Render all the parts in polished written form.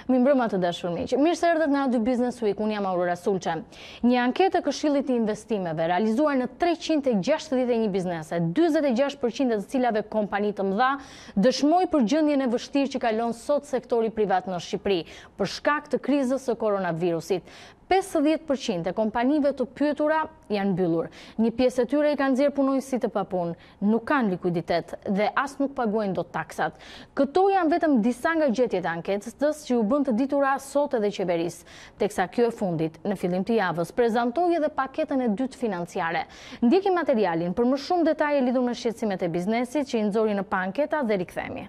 Mi mbrëma të dashur miq. Mirë se erdhët në Radio Business Week. Unë jam Aurora Sulçe. Një anketë e Këshillit të Investimeve realizuar në 361 biznese, 46% e të cilave kompani të mëdha, dëshmoi për gjendjen e vështirë që kalon sot sektori privat në Shqipëri për shkak të krizës së koronavirusit. 50% e kompanive të pyetura janë mbyllur. Një pjesë e tyre i kanë nxjerrë punonjësit të papunë, nuk kanë likuiditet dhe as nuk paguajnë dot taksat. Këto janë vetëm disa nga gjetjet e anketës që u bën të ditura sot edhe qeverisë, teksa kjo e fundit në fillim të javës prezantoi edhe paketën e dytë financiare. Ndjekim materialin për më shumë detaje lidhur me shqetësimet e biznesit që i nxori në pa anketa dhe rikthehemi.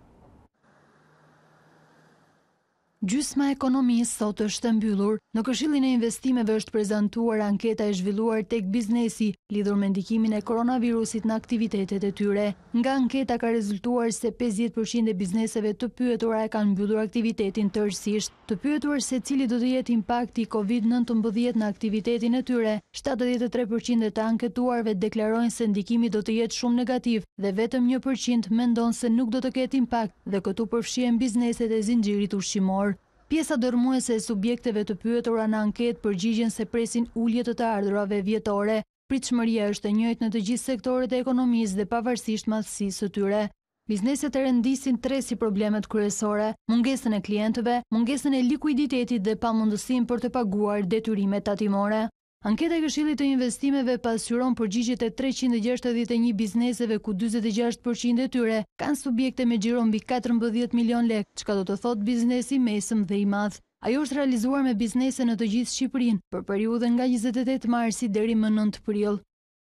Gjysma e ekonomisë sot është mbyllur. Në Këshillin e Investimeve është prezantuar anketa e zhvilluar tek biznesi lidhur me ndikimin e koronavirusit në aktivitetet e tyre. Nga anketa ka rezultuar se 50% e bizneseve të pyetura e kanë mbyllur aktivitetin tërësisht. Të pyetur se cili do të jetë impakti i COVID-19 në aktivitetin e tyre, 73% e të anketuarve deklarojnë se ndikimi do të jetë shumë negativ dhe vetëm 1% mendon se nuk do të ketë impakt dhe këtu përfshihen bizneset e zinxhirit ushqimor. Pjesa dërmuese e subjekteve të pyetura në anketë përgjigjen se presin ulje të ardhurave vjetore. Pritshmëria është e njëjtë në të gjithë sektorët e ekonomisë dhe pavarësisht madhësisë së tyre. Bizneset e rendisin 3 si problemet kryesore: mungesën e klientëve, mungesën e likuiditetit dhe pamundësinë për të paguar detyrimet tatimore. Anketa e Këshillit të Investimeve pasqyron përgjigjet e 361 bizneseve ku 46% e tyre kanë subjekte me xhiro mbi 14 milion lekë, çka do të thotë biznesi mesëm dhe i madh. Ajo është realizuar me biznese në të gjithë Shqipërinë për periudhën nga 28 marsi deri më 9 prill.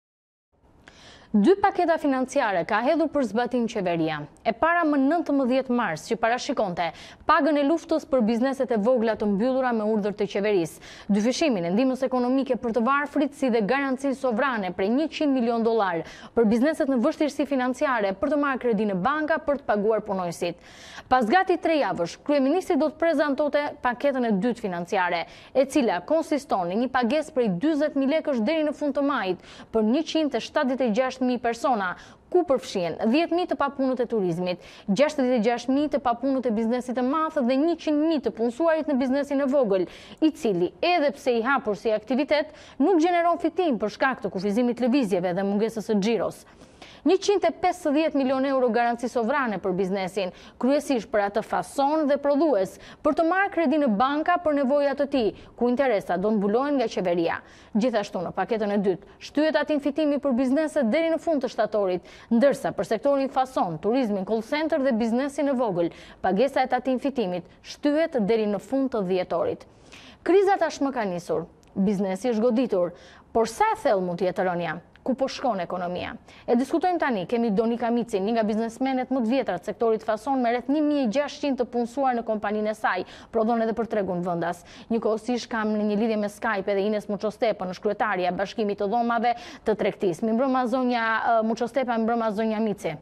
2 paketa financiare ka hedhur për zbatim qeveria. E para më 19 mars që parashikonte pagën e luftës për bizneset e vogla të mbyllura me urdhër të qeverisë, dyfishimin e ndihmës ekonomike për të varfrit si dhe garancinë sovrane për $100 milion për bizneset në vështirësi financiare për të marrë kredi në banka për të paguar punonjësit. Pas gati 3 javësh, kryeministri do të prezantonte paketën e dytë financiare, e cila konsiston në një pagesë prej 40.000 lekësh deri në fund të majit për 176.000 persona, ku përfshihen 10.000 të papunët e turizmit, 66.000 të papunët e biznesit të madh dhe 100.000 të punësuarit në biznesin e vogël, i cili, edhe pse i hapur si aktivitet, nuk gjeneron fitim për shkak të kufizimit të lëvizjeve dhe mungesës së xhiros. 150 milion euro garanci sovrane për biznesin, kryesisht për atë fason dhe prodhues, për të marrë kredi në banka për nevojat të tij, ku interesat do mbulohen nga qeveria. Gjithashtu në paketën e dytë, shtyhet atim fitimi për bizneset deri në fund të shtatorit, ndërsa për sektorin fason, turizmin, call center dhe biznesin e vogël, pagesa e atim fitimit shtyhet deri në fund të dhjetorit. Kriza tashmë ka nisur, biznesi është goditur, por sa e thellë mund të jetë rënja? Ku po shkon ekonomia? E diskutojmë tani, kemi Donika Micin, një nga biznesmenet më të vjetra të sektorit fason me rreth 1.600 të punësuar në kompaninë e saj, prodhon edhe për tregun vendas. Njëkohësisht kam në një lidhje me Skype edhe Ines Muçostepa, kryetaria e Bashkimit të Dhomave të Tregtisë. Mirëmbrëma zonja Muçostepa, mirëmbrëma zonja Mici.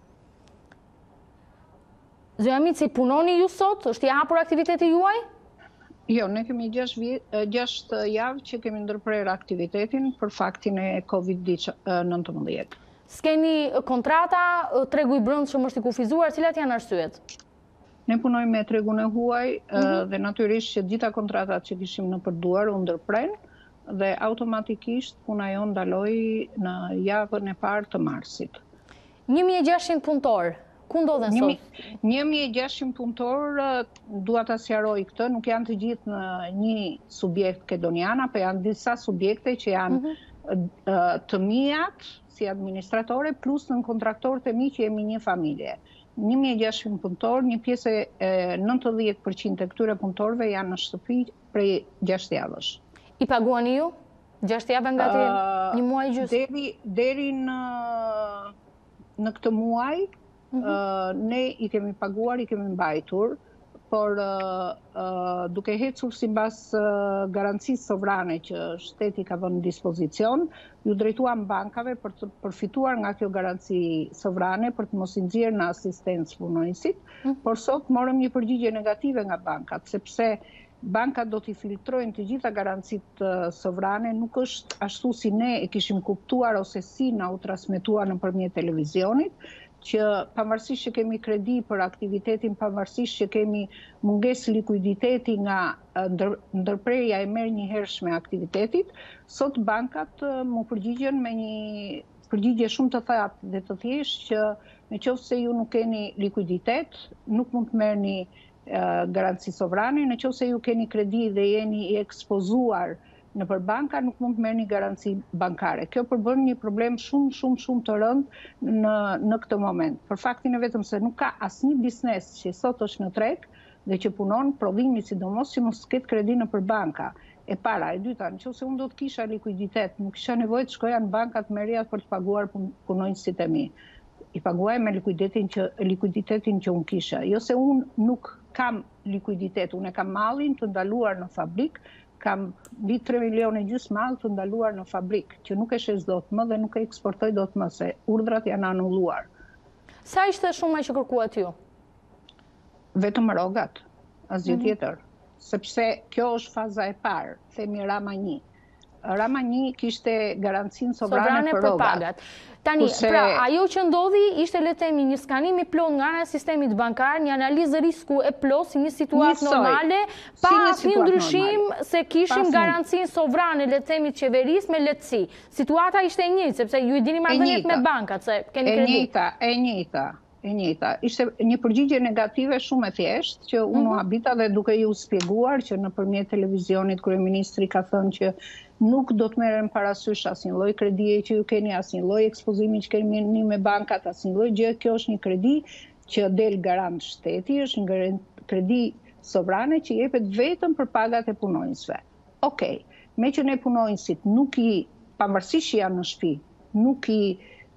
Zonja Mici, punoni ju sot? Është i hapur aktiviteti juaj? Jo, ne kemi 6 javë që kemi ndërprerë aktivitetin për faktin e COVID-19. S'keni kontrata, tregu i brendshëm është i kufizuar, cilat janë arsyet? Ne punojmë me tregun e huaj dhe natyrisht që gjitha kontratat që kishim në përduar u ndërprenë dhe automatikisht puna jon ndaloi në javën e parë të marsit. 1.600 punëtor. Ku ndodhen sot? 1.600 punëtor, dua ta sqaroj këtë, nuk janë të gjithë në një subjekt kedoniana, por janë disa subjekte që janë të mijat si administratore plus në kontraktorët e mi që jemi një familje. 1.600 punëtor, një pjesë e 90% e këtyre punëtorëve janë në shtëpi prej 6 javësh. I paguani ju? 6 javë nga një muaj gjysmë? Deri në këtë muaj ne i kemi paguar, i kemi mbajtur, por duke hecur sipas garancisë sovrane që shteti ka vënë në dispozicion, ju drejtuam bankave për të përfituar nga kjo garanci sovrane për të mos i nxjerrë në asistencë punonjësit, por sot morëm një përgjigje negative nga bankat, sepse bankat do t'i filtrojnë të gjitha garancitë sovrane, nuk është ashtu si ne e kishim kuptuar ose si na u transmetuar nëpërmjet televizionit, që pavarësisht që kemi kredi për aktivitetin, pavarësisht që kemi mungesë likuiditeti nga ndërprerja e merrnjëhershme e aktivitetit, sot bankat mu përgjigjen me një përgjigje shumë të thatë dhe të thjeshtë që në qoftë se ju nuk keni likuiditet, nuk mund të merrni garanci sovrane, në qoftë se ju keni kredi dhe jeni i ekspozuar në për banka, nuk mund të merrni garanci bankare. Kjo përbën një problem shumë të rëndë në këtë moment. Për faktin e vetëm se nuk ka asnjë biznes që sot është në treg dhe që punon prodhimi sidomos që mos ketë kredi në për banka. E para, e dyta, nëse unë do të kisha likuiditet, nuk kisha nevojë të shkoja në banka të merrja për të paguar punonjësit e mi. I paguaj me likuiditetin që unë kisha. Jo se unë nuk kam likuiditet, unë e kam mallin të ndaluar në fabrik, kam mbi 3,5 milion mall të ndaluar në fabrik, që nuk e shes dot më dhe nuk e eksportoj dot më, se urdhrat janë anulluar. Sa ishte shuma që kërkuat ju? Vetëm rogat, asgjë tjetër. Sepse kjo është faza e parë, themi Rama 1. Rama 1 kishte garancinë sovrane për rogat. Tani, pra, ajo që ndodhi ishte le të themi një skanim i plot nga ana e sistemit bankar, një analizë risku e plot si një situatë normale, pa asnjë ndryshim se kishim garancinë sovrane le të themi të qeverisë me lehtësi. Situata ishte e njëjtë, sepse ju i dini marrëdhëniet me bankat, se keni kredi. E njëjta. Ishte një përgjigje negative shumë e thjeshtë, që unë habita dhe duke ju shpjeguar që nëpërmjet televizionit kryeministri ka thënë që nuk do të merren parasysh asnjë lloj kredie që ju keni, asnjë lloj ekspozimi që keni me bankat, asnjë lloj gjë. Kjo është një kredi që del garant shteti, është një kredi sovrane që jepet vetëm për pagat e punonjësve. Okej, me që ne punonjësit nuk i, pavarësisht që janë në shtëpi, nuk i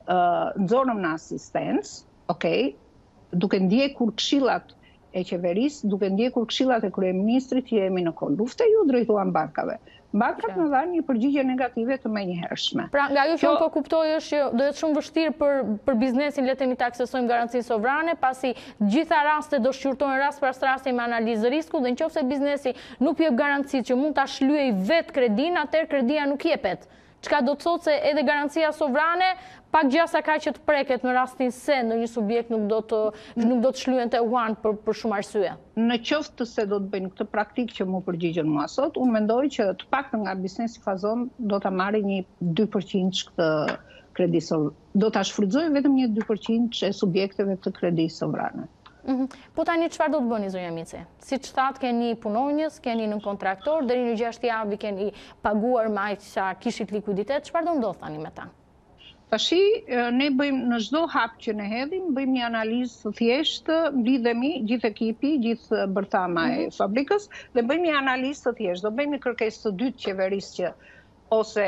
nxorëm në asistencë, okej, duke ndjekur këshillat e qeverisë, duke ndjekur këshillat e kryeministrit që jemi në kohë lufte, ju drejtuan bankave. Bankat më dhanë një përgjigje negative të menjëhershme. Pra, nga ajo që unë po kuptoj është që do jetë shumë vështirë për biznesin le të themi ta aksesojmë garancinë sovrane, pasi gjitha rastet do shqyrtojnë rast pas rasti me analizë risku dhe nëse biznesi nuk jep garanci që mund ta shlyej vetë kredin, atëherë kredia nuk jepet. Çka do të thotë se edhe garancia sovrane pak gjasa ka që të preket në rastin se ndonjë subjekt nuk do të shlyhen te uan për shumë arsye. Në qoftë se do të bëjnë këtë praktikë që mu përgjigjen mua sot, unë mendoj që të paktën nga biznesi fazon do ta marrë një 2% këtë kredi sovrane. Do ta shfrytëzojë vetëm një 2% e subjekteve të kredisë sovrane. Po tani çfarë do të bëni zonja Mici? Siç thatë keni punonjës, keni në kontraktor, deri në 6 javë keni paguar me aq sa kishit likuiditet, çfarë do ndodh tani me ta? Tashi, ne bëjmë në çdo hap që ne hedhim, bëjmë një analizë të thjeshtë, mblidhemi gjithë ekipi, gjithë bërthama e fabrikës dhe bëjmë një analizë të thjeshtë. Do bëjmë një kërkesë të dytë qeverisë që ose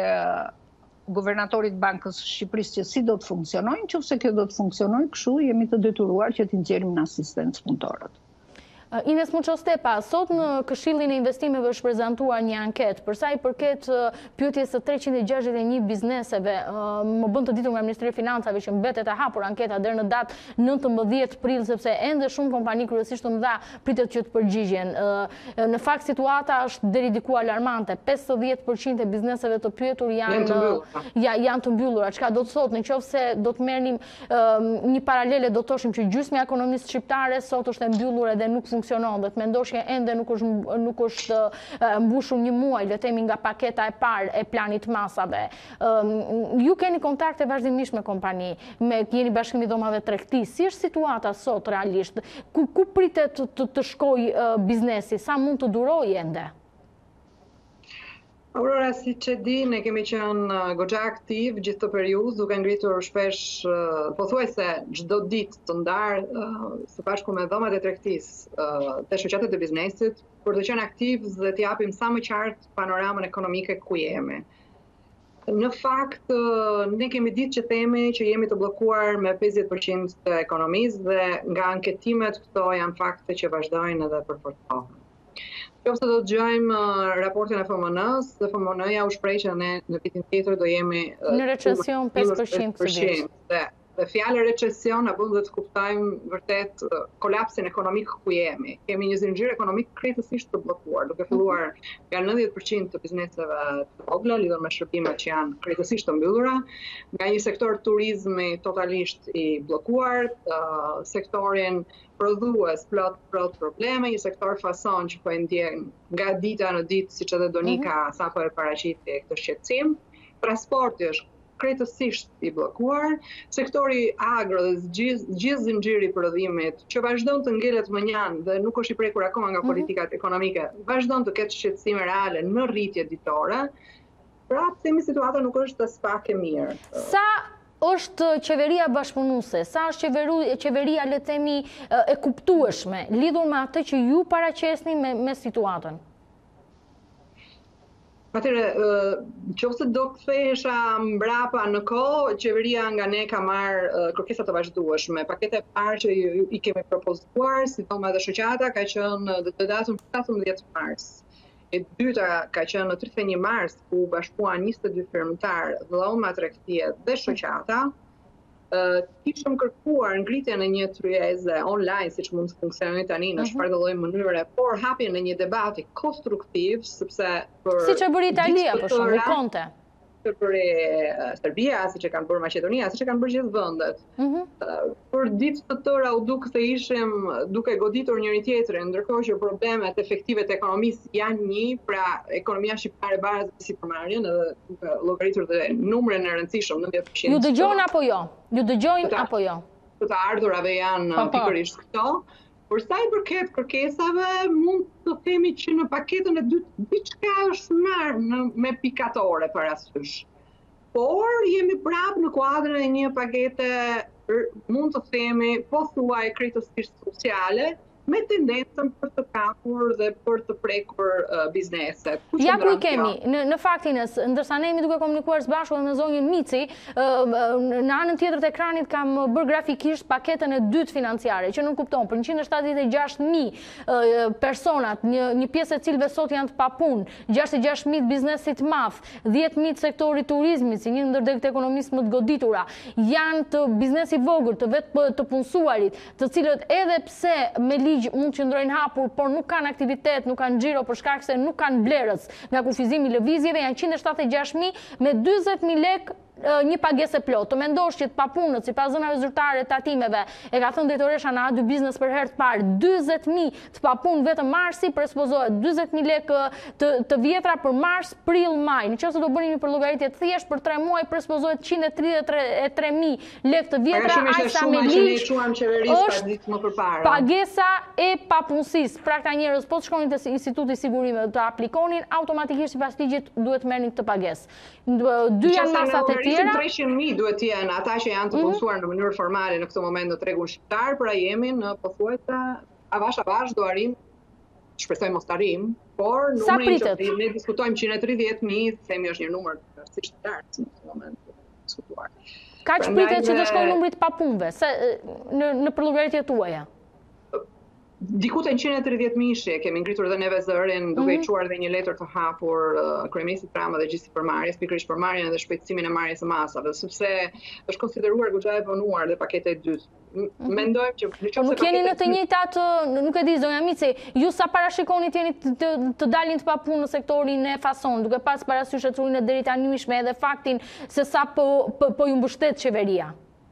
guvernatorit Bankës Shqipërisë që si do të funksionojnë, nëse kjo do të funksionojë, kështu jemi të detyruar që t'i nxjerrim në asistencë punëtorët. Ines Muçostepa, sot në Këshillin e Investimeve është prezantuar një anketë për sa i përket pyetjes së 361 bizneseve. Më bën të ditur nga Ministria e Financave që mbetet e hapur anketa deri në datë 19 prill, sepse ende shumë kompani kryesisht të mëdha pritet që të përgjigjen. Në fakt situata është deri diku alarmante. 50% e bizneseve të pyetur janë të mbyllura. Çka do të thotë nëse do të merrnim një paralele, do të thoshim që gjysma e ekonomisë shqiptare sot është e mbyllur edhe nuk funksionon, dhe të mendosh që ende nuk është mbushur një muaj, le të themi nga paketa e parë e planit masave. Ju keni kontakte vazhdimisht me kompani, jeni Bashkimi i Dhomave Tregtisë. Si është situata sot realisht? Ku pritet të shkojë biznesi? Sa mund të durojë ende? Aurora, si që di, ne kemi qenë goxha aktiv gjithë të periudhë, duke ngritur shpesh pothuajse çdo ditë të ndarë së bashku me Dhomat e Tregtisë të shoqatet e biznesit, për të qenë aktiv dhe të japim sa më qartë panoramën ekonomike ku jemi. Në fakt, ne kemi ditë që themi që jemi të bllokuar me 50% të ekonomisë dhe nga anketimet këto janë fakte që vazhdojnë edhe për fort kohë. Nëse do të dëgjojmë raportin e FMN-s, dhe FMN-ja u shpreh që ne në vitin tjetër do jemi në recesion 5% dhe Dhe fjala recesion na bën të kuptojmë vërtet kolapsin ekonomik ku jemi. Kemi një zinxhir ekonomik krejtësisht të bllokuar, duke filluar nga 90% të bizneseve të vogla lidhur me shërbimet që janë krejtësisht të mbyllura, nga një sektor turizmi totalisht i bllokuar, sektorin prodhues plot probleme, një sektor fason që po e ndjen nga dita në ditë, siç edhe Donika sapo e paraqiti këtë shqetësim. Transporti është krejtësisht i bllokuar, sektori agro dhe gjithë zinxhiri i prodhimit që vazhdon të ngelet më njanë dhe nuk është i prekur akoma nga politikat ekonomike, vazhdon të ketë shqetësime reale në rritje ditore. Pra, themi situata nuk është as pak e mirë. Sa është qeveria bashkëpunuese, sa është qeveria le të themi e kuptueshme lidhur me atë që ju paraqesni me situatën? Atëre, nëse do kthehesha mbrapa në kohë, qeveria nga ne ka marrë kërkesa të vazhdueshme. Paketa e parë që i kemi propozuar, si thoma edhe shoqata, ka qenë në datën 17 mars. E dyta ka qenë në 31 mars, ku bashkuan 22 firmëtar, dhoma tregtie dhe shoqata. Kishëm kërkuar ngritjen e një tryeze online, siç mund të funksionojë tani në çfarë do lloj mënyre, por hapjen e një debati konstruktiv, sepse siç e bëri Italia për shembull, Conte. Siç e bëri Serbia, siç e kanë bërë Maqedonia, siç e kanë bërë gjithë vendet. Për ditë të tëra u duk se ishim duke goditur njëri tjetrin, ndërkohë që problemet efektive të ekonomisë janë një, pra ekonomia shqiptare barazë si përmarrjen, edhe duke llogaritur dhe numrin e rëndësishëm 90%. Ju dëgjojnë apo jo? Ju dëgjojnë apo jo? Të ardhurave janë pikërisht këto. Por sa i përket kërkesave, mund të themi që në paketën e dytë diçka është marrë me pikatore parasysh. Por jemi prapë në kuadrën e një pakete, mund të themi, pothuaj krejtësisht sociale, me tendencën për të kapur dhe për të prekur bizneset. Ja ku i kemi, në faktin, ndërsa ne jemi duke komunikuar së bashku dhe me zonjën Mici, në anën tjetër të ekranit kam bërë grafikisht paketën e dytë financiare, që nuk kupton, për 176.000 personat, një pjesë e cilëve sot janë të papunë, 66.000 biznesit madh, 10.000 sektori turizmit, si një ndër degët ekonomisë më të goditura, janë të biznesi vogël, të vetë të punësuarit, të cilët edhe pse me mund të qëndrojnë hapur, por nuk kanë aktivitet, nuk kanë xhiro për shkak se nuk kanë blerës nga kufizimi i lëvizjeve, janë 176.000 me 40.000 lekë një pagesë plot. Të mendosh që të papunët, sipas zënave zyrtare të tatimeve, e ka thënë drejtoresha në A2 Business për herë të parë, 40.000 të papunë vetëm marsi, presuppozohet 40.000 lekë të vjetra për mars, prill, maj. Nëse do bëni një përllogaritje të thjeshtë për 3 muaj, presuppozohet 133.000 lekë të vjetra, ajsa me ligj është pagesa e papunësisë. Pra këta njerëz po të shkonin te Instituti i Sigurimeve të aplikonin, automatikisht sipas ligjit duhet merrnin këtë pagesë. Dy janë masat e tjera. 300.000 duhet të jenë ata që janë të punësuar në mënyrë formale në këtë moment në tregun shqiptar, pra jemi në pothuajse avash do arrim, shpresoj mos të arrim, por numri që ne diskutojmë 130.000, themi është një numër thjesht të lartë në këtë moment të diskutuar. Kaç pritet që të shkojë numri të papunëve në përllogaritjet tuaja? Diku te 130.000 shi, kemi ngritur dhe neve zërin, duke i çuar dhe një letër të hapur kryeministit Rama dhe gjithë përmarrjes, pikërisht përmarrjen dhe shpejtësimin e marrjes së masave, sepse është konsideruar goxha e vonuar dhe paketa e dytë. Mendojmë që nuk jeni në të njëjtat, nuk e di zonja Mici, ju sa parashikoni të jeni të dalin të papunë në sektorin e fason, duke pas parasysh çurin e deri tani edhe faktin se sa po ju mbështet qeveria.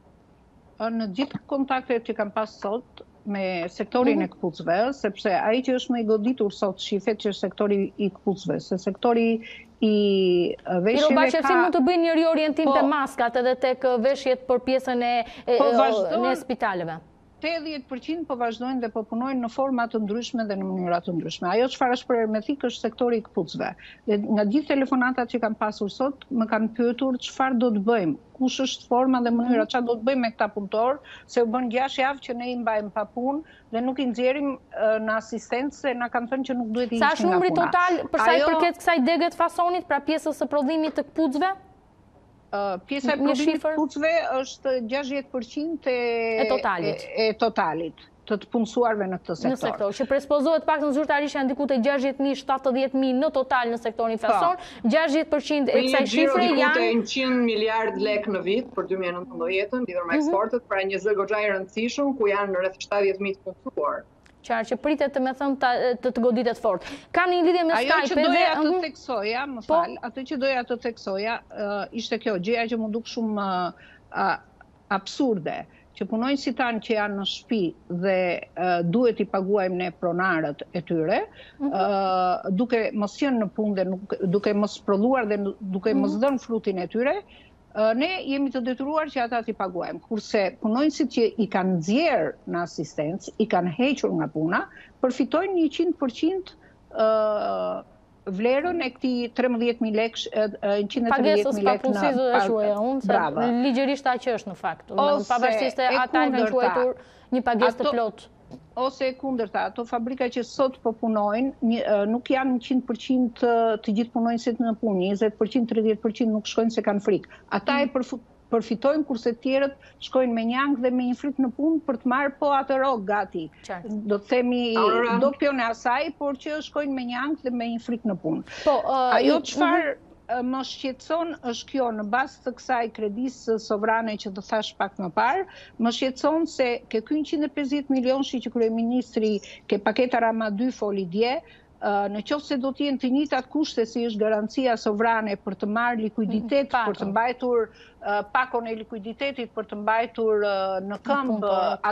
Në gjithë kontaktet që kam pas sot me sektorin e këpucëve, sepse ai që është më i goditur sot shifet që është sektori i këpucëve, se sektori i veshjeve ka... Bashkësi mund të bëjnë një riorientim të maskat edhe tek veshjet për pjesën e spitaleve. 80% po vazhdojnë dhe po punojnë në forma të ndryshme dhe në mënyra të ndryshme. Ajo çfarë është përhermetik është sektori i këpucëve. Dhe nga gjithë telefonatat që kam pasur sot, më kanë pyetur çfarë do të bëjmë, kush është forma dhe mënyra, çfarë do të bëjmë me këta punëtor, se u bën 6 javë që ne i mbajmë pa punë dhe nuk i nxjerrim në asistencë, se na kanë thënë që nuk duhet i hiqim nga puna. Sa është numri total për sa i përket kësaj degë të fasonit, pra pjesës së prodhimit të këpucëve? Pjesa e prodhimit të këpucëve është 60% e totalit. të punësuarve në këtë sektor. Që prespozohet pak në zyrtarisht janë diku te 60.000, 70.000 në total në sektorin fason, 60% e kësaj shifre janë 100 miliard lek në vit për 2019 lidhur me eksportet, pra një zë goxha i rëndësishëm ku janë rreth 70.000 të punësuar. Qarë që pritet të me thëmë të goditet fort. Kam një lidhje me Skype. Ajo që doja të teksoja, më falë, atë që doja të teksoja, ishte kjo, gjëja që më duk shumë absurde, që punojnësit tanë që janë në shtëpi dhe duhet i paguajmë ne pronarët e tyre, duke mos qenë në punë dhe duke mos prodhuar dhe duke mos dhënë frutin e tyre, ne jemi të detyruar që ata t'i paguajmë. Kurse punojnësit që i kanë nxjerrë në asistencë, i kanë hequr nga puna, përfitojnë 100% vlerën e këtij 13.000 lekë, 130.000 lekë në brava. Ligjërisht aq është në fakt. Pavarësisht se ata kanë quajtur një pagesë të plotë. Ose e kundërta, ato fabrika që sot po punojnë, nuk janë 100% të gjithë punojnësit në punë, 20%, 30% nuk shkojnë se kanë frikë. Ata e përfitojnë kurse tjerët shkojnë me njang dhe me një frikë në punë për të marrë po atë rogë gati. Do të themi dopjon e asaj, por që shkojnë me njang dhe me një frikë në punë. Ajo çfarë më shqetëson është kjo, në bazë të kësaj kredisë sovrane që të thash pak më parë, më shqetëson se ke 150 milion që kryeministri ke paketa Rama 2 foli dje, në qoftë se do të jenë të njëjtat kushte si është garancia sovrane për të marrë likuiditet, për të mbajtur pakon e likuiditetit, për të mbajtur në këmbë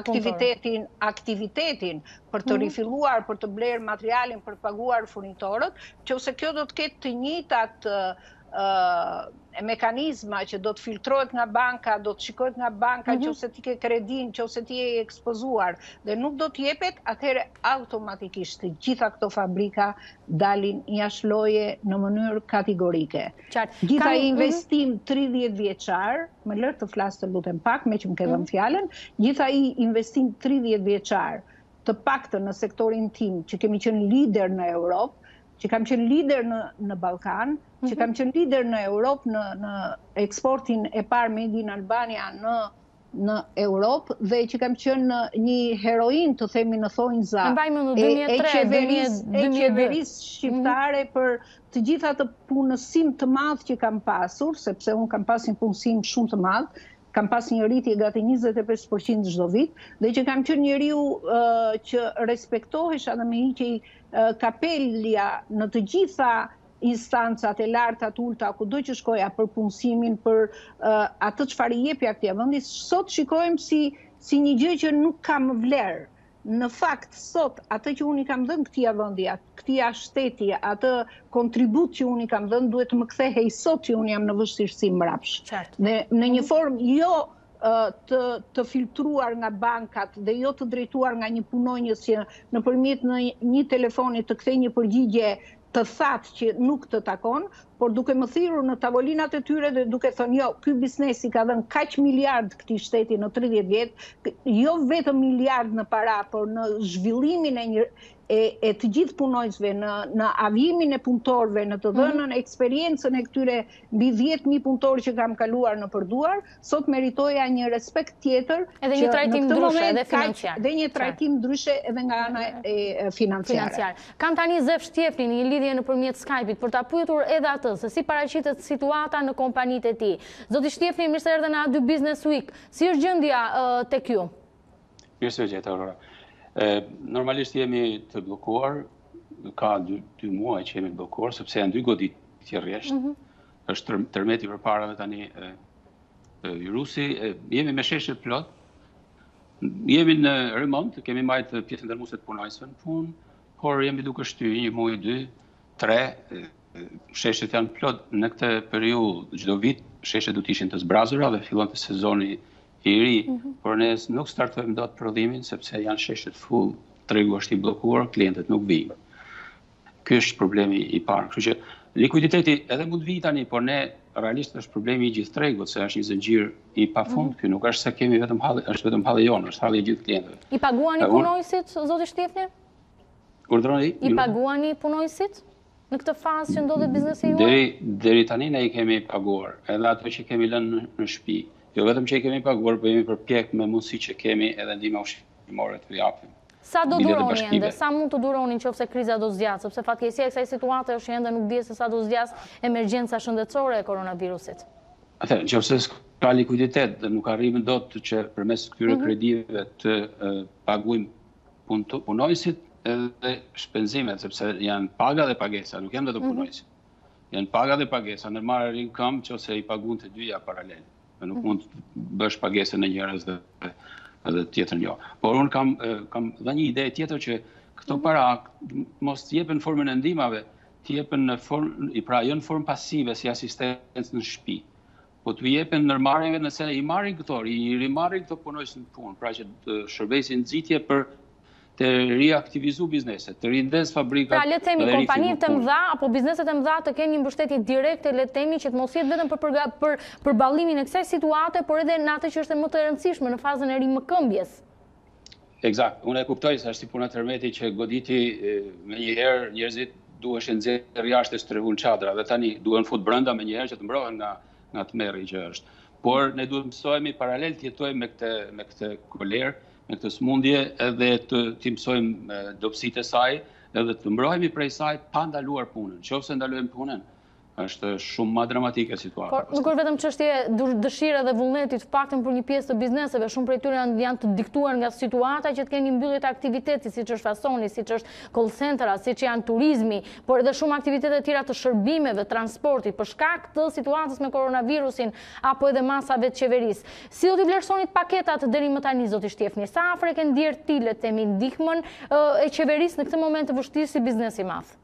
aktivitetin, për të rifilluar, për të blerë materialin, për të paguar furnitorët, qoftë kjo do të ketë të njëjtat mekanizma që do të filtrohet nga banka, do të shikohet nga banka, qoftë ti ke kredin, qoftë ti je ekspozuar dhe nuk do të jepet, atëherë automatikisht të gjitha këto fabrika dalin jashtë loje në mënyrë kategorike. Gjitha investim 30 vjeçar, më lër të flas të lutem pak, me që më ke dhënë fjalën, gjitha investim 30 vjeçar, të paktën në sektorin tim, që kemi qenë lider në Europë, që kam qenë lider në Ballkan, që kam qenë lider në Europë në eksportin e parë Made in Albania në Europë dhe që kam qenë një heroin të themi në thonjza e qeverisë shqiptare për të gjitha të punësim të madh që kam pasur, sepse unë kam pas një punësim shumë të madh, kam pas një rritje gati 25% çdo vit, dhe që kam qenë njeriu që respektohesha dhe me hiqej kapelja në të gjitha instancat e larta të ulta, kudo që shkoja për punësimin, për atë çfarë i jepja këtij vendi, sot shikojmë si një gjë që nuk ka më vlerë. Në fakt, sot, atë që unë i kam dhënë këtij vendi, këtij shteti, atë kontribut që unë i kam dhënë, duhet të më kthehej sot që unë jam në vështirësi mbrapsht. Dhe në një formë jo të filtruar nga bankat dhe jo të drejtuar nga një punonjës që nëpërmjet një telefoni të kthej një përgjigje të thatë që nuk të takon, por duke më thirrur në tavolinat e tyre dhe duke thënë jo, ky biznesi ka dhënë kaq miliard këtij shteti në 30 vjet, jo vetëm miliard në para, por në zhvillimin e të gjithë punojnësve, në avimin e punëtorëve, në të dhënën eksperiencën e këtyre mbi 10.000 punëtorë që kam kaluar në përduar, sot meritoja një respekt tjetër edhe një trajtim ndryshe edhe financiar. Dhe një trajtim ndryshe edhe nga ana e financiare. Kam tani Zef Shtjefrin një lidhje nëpërmjet Skype-it për ta pyetur edhe atë se si paraqitet situata në kompanitë e tij. Zoti Shtjefri, mirë se erdhën në A2 Business Week. Si është gjendja tek ju? Mirë se jeta Aurora. Normalisht jemi të bllokuar, ka 2 muaj që jemi të bllokuar, sepse janë 2 goditje rresht. Është tërmeti përparave tani virusi, jemi me sheshe plot. Jemi në remont, kemi marrë pjesën ndërmuese të punojnësve në punë, por jemi duke shtyr 1 muaj, 2, 3, sheshet janë plot në këtë periudhë çdo vit, sheshet do të ishin të zbrazura dhe fillon të sezoni i ri, por ne nuk startojmë dot prodhimin sepse janë sheshet full, tregu është i bllokuar, klientët nuk vijnë. Ky është problemi i parë. Kështu që likuiditeti edhe mund vi tani, por ne realisht është problemi i gjithë tregut, se është një zinxhir i pafund. Ky nuk është se kemi vetëm halli, është vetëm halli jonë, është halli i gjithë klientëve. I paguani punojësit, zoti Shtjefni? Urdhroni? I paguani punojësit në këtë fazë që ndodhet biznesi juaj? Deri tani ne i kemi paguar, edhe ato që kemi lënë në shtëpi. Jo vetëm që i kemi paguar, por jemi përpjek me mundësi që kemi edhe ndihmë ndihmore të japim. Sa do duroni ende? Sa mund të duroni nëse kriza do zgjat, sepse fatkeqësia e kësaj situate është ende nuk dihet se sa do zgjas emergjenca shëndetësore e koronavirusit. Atëherë, nëse ka likuiditet dhe nuk arrijmë dot që përmes këtyre kredive të paguajmë punonjësit edhe shpenzimet, sepse janë paga dhe pagesa, nuk janë vetëm punonjësit. Janë paga dhe pagesa, ndërmarrë rinkam nëse i paguën të dyja paralel. Nuk mund të bësh pagesën e njërës dhe tjetër jo. Por unë kam dhe një ide tjetër që këto para mos të jepen në formën e ndihmave, të jepen në formë, pra jo në formë pasive si asistencë në shtëpi. Po të jepen ndërmarrjeve nëse i marrin këto, i rimarrin këto punojës në punë, pra që të shërbesin nxitje për të riaktivizu bizneset, të rindes fabrikat. Pra, le të themi, kompanitë të mëdha apo bizneset e mëdha të kenë një mbështetje direkte, le të themi që të mos jetë vetëm për përballimin e kësaj situate, por edhe në atë që është më të rëndësishme në fazën e rimëkëmbjes. Eksakt, unë e kuptoj se është si puna tërmeti që goditi me njëherë njerëzit duheshin nxjerrë jashtë të strehun çadra dhe tani duhen fut brenda me njëherë që të mbrohen nga tmerri që është. Por ne duhet mësojmë paralel të jetojmë me këtë kolerë, me këtë smundje edhe të mësojmë dobësitë e saj edhe të mbrohemi prej saj pa ndaluar punën. Nëse ndalojmë punën, është shumë më dramatike situata. Por nuk është vetëm çështje dëshire dhe vullneti, të paktën për një pjesë të bizneseve, shumë prej tyre janë të diktuar nga situata që të kenë një mbyllje të aktivitetit, siç është fasoni, siç është call centera, siç janë turizmi, por edhe shumë aktivitete të tjera të shërbimeve, transportit, për shkak të situatës me koronavirusin apo edhe masave të qeverisë. Si do t'i vlerësonit paketat deri më tani, zoti Shtjefni? Sa afër e ke ndier ti, le të themi, ndihmën e qeverisë në këtë moment të vështirë si biznes i madh?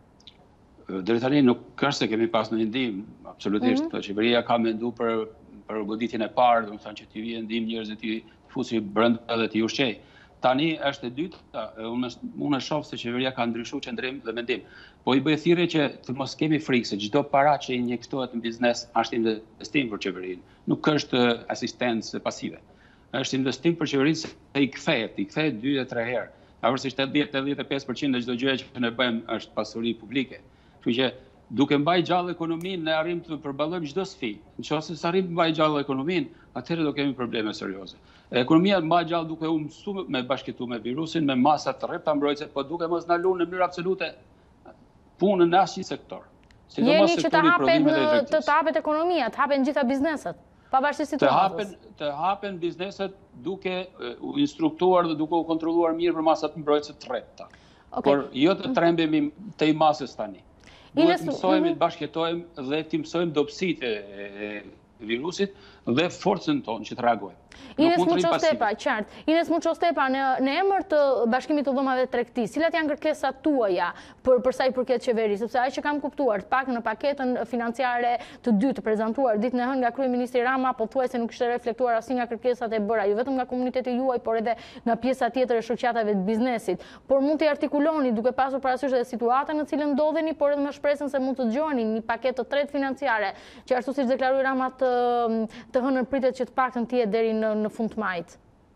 Deri tani nuk është se kemi pas në ndihmë, absolutisht. Qeveria ka mendu për goditjen e parë, do të thonë që t'i vijë ndihmë njerëzit t'i fusi brenda dhe t'i ushqej. Tani është e dyta, unë shoh se qeveria ka ndryshuar qendrim dhe mendim. Po i bëj thirrje që të mos kemi frikë se çdo para që injektohet në biznes është investim për qeverinë, nuk është asistencë pasive. Është investim për qeverinë se i kthehet 2 dhe 3 herë. Pavarësisht 80-85% e çdo gjëje që ne bëjmë është pasuri publike. Kështu që duke mbaj gjallë ekonominë, ne arrim të përballojmë çdo sfidë. Nëse s'arrim të mbaj gjallë ekonominë, atëherë do kemi probleme serioze. Ekonomia mbaj gjallë duke u mësuar me bashkëtu me virusin, me masa të rrepta mbrojtëse, po duke mos ndaluar në mënyrë absolute punën në asnjë sektor. Jeni që të hapet ekonomia, të hapen gjitha bizneset, pavarësisht situatës. Të hapen bizneset duke u instruktuar dhe duke u kontrolluar mirë për masat mbrojtëse të rrepta. Por jo të trembemi te i masës tani. Duhet mësojmë të bashkëtojmë dhe të mësojmë dobësitë e virusit dhe forcën tonë që të reagojmë. Ines Muçostepa, qartë. Ines Muçostepa, në emër të Bashkimit të Dhomave Tregtisë, cilat janë kërkesat tuaja për sa i përket qeverisë, sepse ai që kam kuptuar, të paktën në paketën financiare të dytë të prezantuar ditën e hënë nga kryeministri Rama, pothuajse nuk ishte reflektuar asnjë nga kërkesat e bëra, jo vetëm nga komuniteti juaj, por edhe nga pjesa tjetër e shoqatave të biznesit. Por mund të artikuloni duke pasur parasysh edhe situatën në cilën ndodheni, por edhe me shpresën se mund të dëgjoni një paketë të tretë financiare, që ashtu siç deklaroi Rama të hënën pritet që të paktën të jetë deri në fund të majit.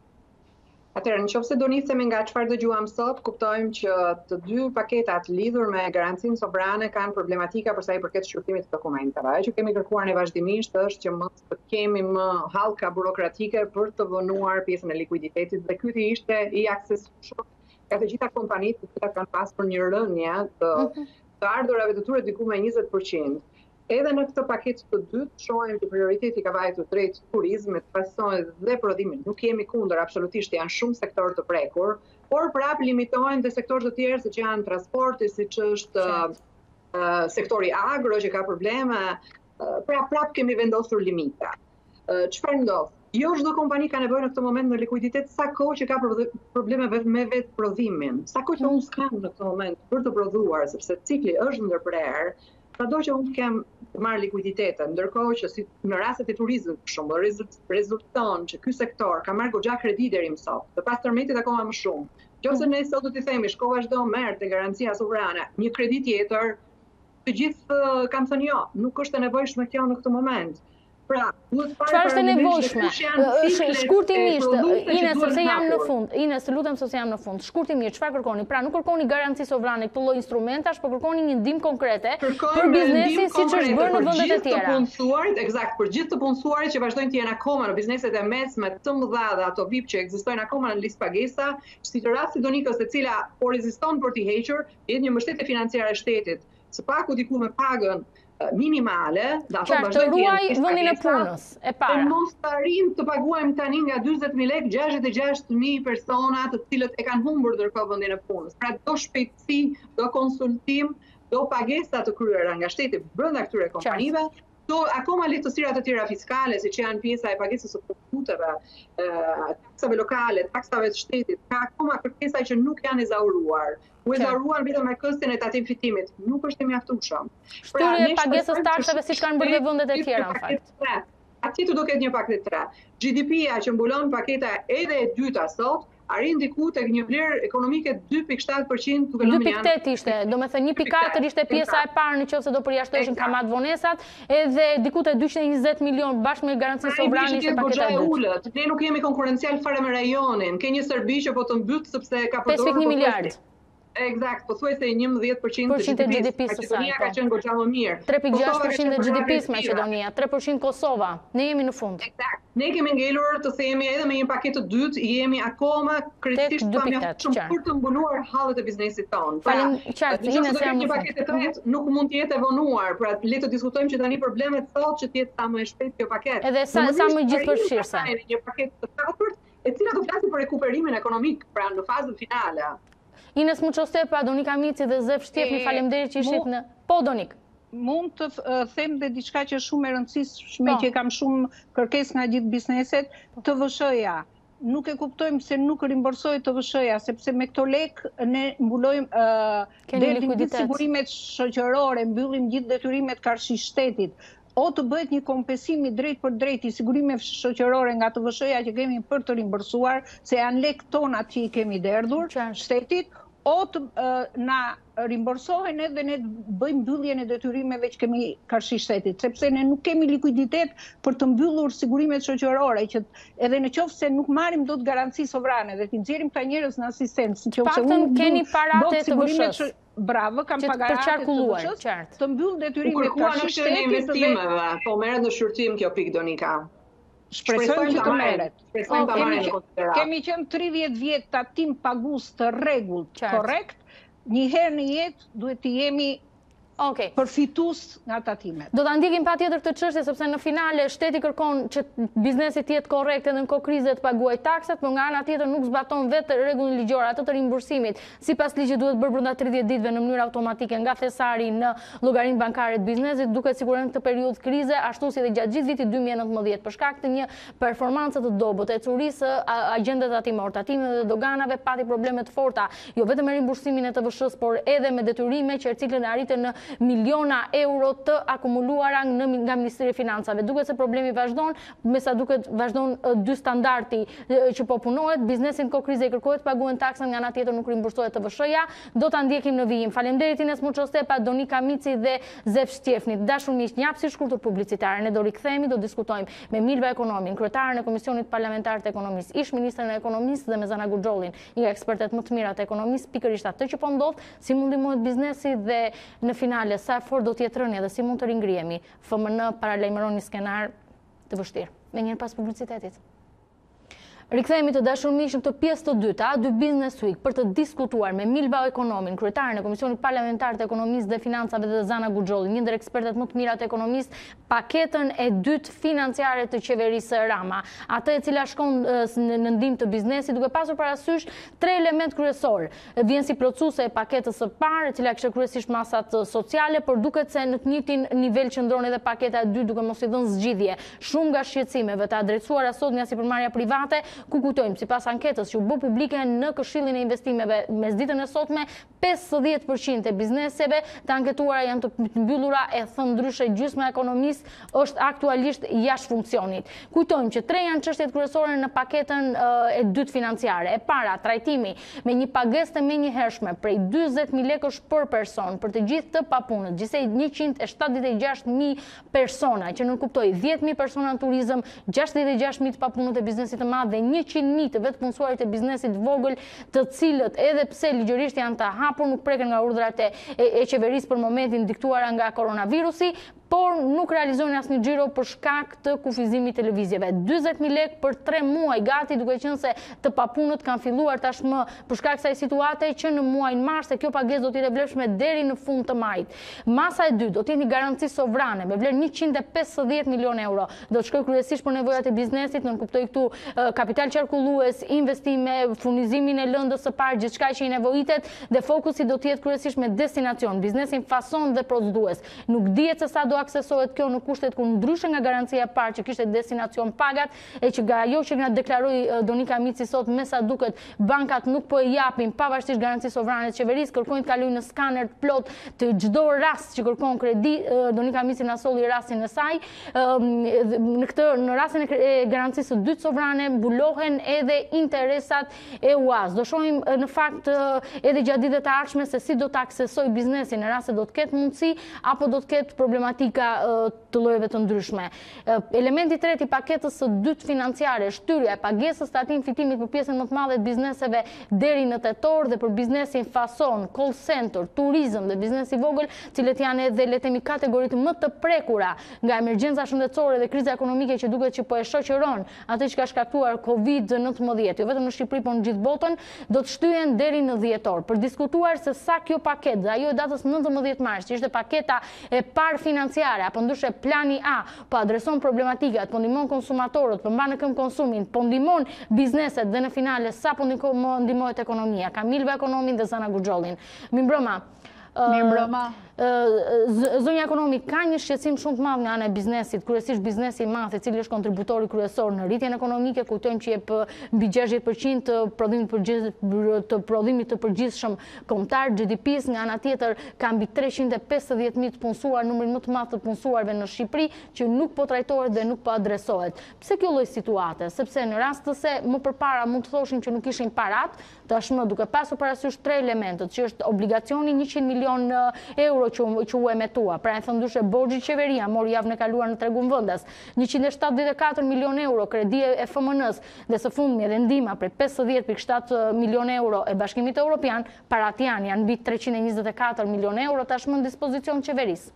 Atëherë, nëse do nisemi nga çfarë dëgjuam sot, kuptojmë që të dy paketat lidhur me garancinë sovrane kanë problematika për sa i përket shqyrtimit të dokumentave. Ajo që kemi kërkuar ne vazhdimisht është që mos të kemi më hallka burokratike për të vënuar pjesën e likuiditetit dhe ky ishte i aksesuar nga të gjitha kompanitë të cilat kanë pasur një rënje të ardhurave të tyre diku me 20%. Edhe në këtë paketë të dytë shohim që prioriteti ka vajtur drejt turizmit, fasonit dhe prodhimit. Nuk jemi kundër, absolutisht janë shumë sektor të prekur, por prap limitohen te sektorë të tjerë siç janë transporti, siç është sektori agro që ka probleme, prap kemi vendosur limita. Çfarë ndodh? Jo çdo kompani ka nevojë në këtë moment në likuiditet sa kohë që ka probleme me vetë prodhimin. Sa kohë që unë s'kam në këtë moment për të prodhuar, sepse cikli është ndërprer, sado që unë kem të marrë likuiditetin, ndërkohë që në rastet e turizmit për shembull, rezulton që ky sektor ka marrë goxha kredi deri më sot, të pas tërmetit akoma më shumë. Nëse ne sot do t'i themi shkova çdo merr te garancia sovrane, një kredi tjetër, të gjithë kanë thënë jo, nuk është e nevojshme kjo në këtë moment. Çfarë është e nevojshme? Shkurtimisht, Ines, sepse jam në fund. Ines, lutem se jam në fund. Shkurtimisht, çfarë kërkoni? Pra, nuk kërkoni garanci sovrane këtë lloj instrumentash, por kërkoni një ndihmë konkrete për biznesin siç është bërë në vendet e tjera. Për gjithë të punësuarit që vazhdojnë të jenë akoma në bizneset e mesme të mëdha dhe ato VIP që ekzistojnë akoma në listë pagesa, si të rasti Donikës e cila po reziston për t'i hequr, jetë një mbështetje financiare e shtetit, së paku diku me pagën minimale, dhe ato vazhdojnë të jenë listë vendin e punës, e para. Mos të arrim të paguajmë tani nga 40.000 lekë 66.000 persona të cilët e kanë humbur ndërkohë vendin e punës. Pra do shpejtësi, do konsultim, do pagesa të kryera nga shteti brenda këtyre kompanive, do akoma lehtësira të tjera fiskale, siç janë pjesa e pagesës së profiteve, taksave lokale, taksave të shtetit, ka akoma kërkesa që nuk janë ezauruar. U ezauruan vetëm me këstin e tatim fitimit, nuk është e mjaftueshëm. Shtyri e pagesës taksave siç kanë bërë vendet e tjera në fakt. Atje do ketë një paketë 3. GDP-ja që mbulon paketa edhe e dyta sot, arrin diku tek një vlerë ekonomike 2.7% duke lënë 2.8 ishte, domethënë 1.4 ishte pjesa e parë nëse do përjashtoheshin kamat vonesat, edhe diku te 220 milion bashkë me garancinë sovrane ishte paketa e dytë. Ne nuk jemi konkurencial fare me rajonin. Ke një Serbi që po të mbyt sepse ka përdorur 5.1 miliard. Eksakt, pothuajse 11% të GDP-s së saj. Maqedonia ka qenë goxha më mirë. 3.6% të GDP-s Maqedonia, 3% Kosova. Ne jemi në fund. Eksakt. Ne kemi ngelur të themi edhe me një paketë të dytë, jemi akoma kritikisht pa mjaftuar për të mbuluar hallet e biznesit tonë. Falem qartë, Ines, jam një paketë të tretë, nuk mund të jetë e vonuar, pra le të diskutojmë që tani problemet sot që të jetë sa më e shpejtë kjo paketë. Edhe sa më gjithëpërfshirëse. Një paketë të katërt, e cila do flasë për rekuperimin ekonomik, pra në fazën finale. Ines Muçostepa, Donika Mici dhe Zef Shtjepni, faleminderit që ishit në... Po, Donik. Mund të them dhe diçka që është shumë e rëndësishme, që kam shumë kërkesë nga gjithë bizneset, TVSH-ja. Nuk e kuptojmë se nuk rimborsohet TVSH-ja, sepse me këto lekë ne mbulojmë detin gjithë sigurimet shoqërore, mbyllim gjithë detyrimet karshi shtetit. O të bëhet një kompensimi drejt për drejt i sigurimeve shoqërore nga TVSH-ja që kemi për të rimborsuar, se janë lekë tonat që i kemi derdhur shtetit, o të na rimborsohen edhe ne bëjmë mbylljen e detyrimeve që kemi karshi shtetit, sepse ne nuk kemi likuiditet për të mbyllur sigurimet shoqërore, që edhe në qoftë se nuk marrim dot garanci sovrane dhe t'i nxjerrim këta njerëz në asistencë, paktën keni paratë të TVSH-s. Bravo, kam pagaratë të TVSH-s, të mbyll detyrimet karshi shtetit. Investimeve, po merret në shqyrtim kjo pikë, Donika. Shpresojmë që të merret. Kemi qenë 30 vjet tatim pagus të rregullt, korrekt. Një herë në jetë duhet të jemi përfitus nga tatimet. Do ta ndjekim patjetër këtë çështje sepse në finale shteti kërkon që biznesi të jetë korrekt edhe në kohë krize të paguajë taksat, por nga ana tjetër nuk zbaton vetë rregullin ligjor atë të rimbursimit. Sipas ligjit duhet bërë brenda 30 ditëve në mënyrë automatike nga thesari në llogarinë bankare të biznesit, duke siguruar këtë periudhë krize, ashtu si edhe gjatë gjithë vitit 2019 për shkak të një performance të dobët e curisë agjendat tatimore, tatimeve dhe doganave pati probleme të forta, jo vetëm me rimbursimin e TVSH-s, por edhe me detyrime që cilën arritën në miliona euro të akumuluara nga Ministri e Financave. Duket se problemi vazhdon, me sa duket vazhdon dy standardi që po punohet, biznesin kohë krize i kërkohet paguhen taksën, nga ana tjetër nuk rimbursohet TVSH-ja. Do ta ndjekim në vijim. Faleminderit Ines Muçostepa, Donika Mici dhe Zef Shtjepni. Dashur miq, një hapësirë shkurtër publicitare. Ne do rikthehemi, do diskutojmë me Milva Ekonomin, kryetaren e Komisionit Parlamentar të Ekonomisë, ish ministrin e Ekonomisë dhe me Zana Guxhollin, një nga ekspertet më të mirë të ekonomisë, pikërisht atë që po ndodh, si mund ndihmohet biznesi dhe në finale sa fort do të jetë rënja dhe si mund të ringrihemi. FMN paralajmëron një skenar të vështirë. Me njëherë pas publicitetit. Rikthehemi të dashur miq në këtë pjesë të dytë, dy Business Week, për të diskutuar me Milva Ekonomin, kryetaren e Komisionit Parlamentar të Ekonomisë dhe Financave dhe Zana Guxholli, një ndër ekspertet më të mirë të ekonomisë, paketën e dytë financiare të qeverisë Rama, atë e cila shkon në ndihmë të biznesit, duke pasur parasysh tre element kryesor. Vjen si plotësuese e paketës së parë, e cila kishte kryesisht masat sociale, por duket se në të njëjtin nivel qëndron edhe paketa e dytë, duke mos i dhënë zgjidhje. Shumë nga shqetësimeve të adresuara sot nga sipërmarrja private ku kujtojmë sipas anketës që u bë publike në Këshillin e Investimeve mes ditën e sotme, 50% e bizneseve të anketuara janë të mbyllura, e thënë ndryshe gjysma e ekonomisë është aktualisht jashtë funksionit. Kujtojmë që 3 janë çështjet kryesore në paketën e dytë financiare. E para, trajtimi me një pagesë të menjëhershme prej 40.000 lekësh për person për të gjithë të papunët, gjithsej 176.000 persona, që nënkuptoj 10.000 persona në turizëm, 66.000 të papunët e biznesit të madh dhe 100.000 të vetë punësuarit e biznesit vogël, të cilët edhe pse ligjërisht janë të hapur nuk preken nga urdhrat e qeverisë për momentin diktuara nga koronavirusi, por nuk realizojnë asnjë xhiro për shkak të kufizimit të lëvizjeve. 40.000 lekë për 3 muaj gati, duke qenë se të papunët kanë filluar tashmë për shkak kësaj situate që në muajin mars, se kjo pagesë do të jetë e vlefshme deri në fund të majit. Masa e dytë do të jetë një garanci sovrane me vlerë 150 milion euro. Do të shkojë kryesisht për nevojat e biznesit, nënkuptoj këtu kapital qarkullues, investime, furnizimin e lëndës së parë, gjithçka që i nevojitet, dhe fokusi do të jetë kryesisht me destinacion, biznesin fason dhe prodhues. Nuk dihet se sa do aksesohet kjo në kushtet ku ndryshe nga garancia e parë që kishte destinacion pagat, e që nga ajo që nga deklaroi Donika Mici sot, me sa duket bankat nuk po e japin pavarësisht garancisë sovrane të qeverisë, kërkojnë të kalojnë në skaner të plot të çdo rast që kërkon kredi. Donika Mici na solli rastin e saj. Në rastin e garancisë së dytë sovrane mbulohen edhe interesat e UAS. Do shohim në fakt edhe gjatë ditëve të ardhshme se si do të aksesoj biznesi në rast se do të ketë mundësi apo do të ketë problematika të llojeve të ndryshme. Elementi i tretë i paketës së dytë financiare, shtyrja e pagesës të atim fitimit për pjesën më të madhe të bizneseve deri në tetor dhe për biznesin fason, call center, turizëm dhe biznesi vogël, cilët janë edhe le të themi kategoritë më të prekura nga emergjenca shëndetësore dhe kriza ekonomike që duket që po e shoqëron atë që ka shkaktuar COVID-19, jo vetëm në Shqipëri, por në gjithë botën, do të shtyhen deri në dhjetor për diskutuar se sa kjo paketë, dhe ajo e datës 19 mars, që ishte paketa e parë financiare, apo ndryshe plani A, po adreson problematikat, po ndihmon konsumatorët, po mban në këmbë konsumin, po ndihmon bizneset dhe në finale sa po ndihmohet ekonomia. Kamilva ekonomin dhe Zana Guxhollin. Mirëmbrëma. Zonja Ekonomi, ka një shqetësim shumë të madh nga ana e biznesit, kryesisht biznesi i madh, i cili është kontributori kryesor në rritjen ekonomike, kujtojmë që jep mbi 60% të prodhimit të përgjithshëm kombëtar, GDP-s, nga ana tjetër ka mbi 350.000 të punësuar, numrin më të madh të punësuarve në Shqipëri, që nuk po trajtohet dhe nuk po adresohet. Pse kjo lloj situate? Sepse në rast se më përpara mund të thoshin që nuk ishin parat, tashmë duke pasur parasysh 3 elementet, që është obligacioni 100 milion euro që u emetua, pra e thënë ndryshe borxhi qeveria mori javën e kaluar në tregun vendas, 174 milion euro kredi e FMN-s dhe së fundmi edhe ndihma prej 50.7 milion euro e Bashkimit Evropian, parat janë mbi 324 milion euro tashmë në dispozicion qeverisë.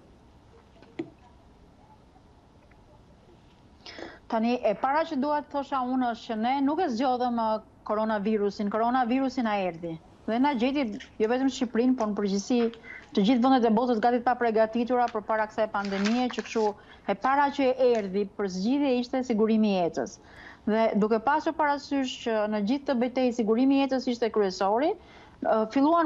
Tani, e para që dua të thosha unë është që ne nuk e zgjodhëm koronavirusin a erdhi. Dhe na gjeti jo vetëm Shqipërinë, por në përgjithësi të gjithë vendet e botës gati të paprgatitura përpara kësaj pandemie, që kështu e para që erdhi për zgjidhje ishte sigurimi i jetës. Dhe duke pasur parasysh që në gjithë të betejë sigurimi i jetës ishte kryesori, filluan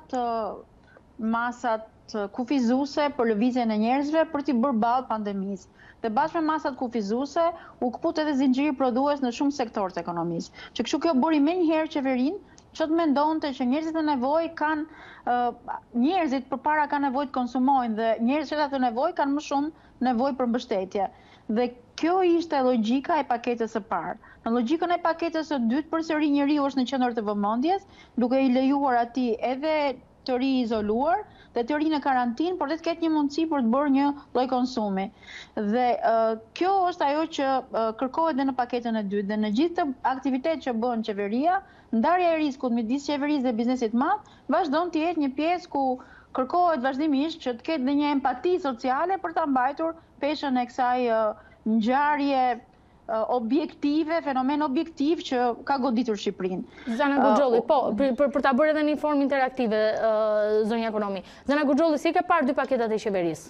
masat kufizuese për lëvizjen e njerëzve për t'i bërë ballë pandemisë. Dhe bashkë me masat kufizuese u kput edhe zinxhiri prodhues në shumë sektorë të ekonomisë. Që kështu kjo bëri menjëherë qeverinë që të mendonte që njerëzit e nevojë kanë njerëzit përpara kanë nevojë të konsumojnë dhe njerëzit e nevojë kanë më shumë nevojë për mbështetje. Dhe kjo ishte logjika e paketës së parë. Në logjikën e paketës së dytë përsëri njeriu është në qendër të vëmendjes, duke i lejuar atij edhe të ri izoluar dhe të ri në karantinë, por dhe të ketë një mundësi për të bërë një lloj konsumi. Dhe kjo është ajo që kërkohet dhe në paketën e dytë, dhe në gjithë të aktivitetet që bën qeveria, ndarja e riskut midis qeverisë dhe biznesit të madh vazhdon të jetë një pjesë ku kërkohet vazhdimisht që të ketë dhe një empati sociale për ta mbajtur peshën e kësaj ngjarje objektive, fenomen objektiv që ka goditur Shqipërinë. Zana Guxholli, po, për ta bërë edhe një formë interaktive, zonja Ekonomi. Zana Guxholli, si ke parë dy paketat e qeverisë?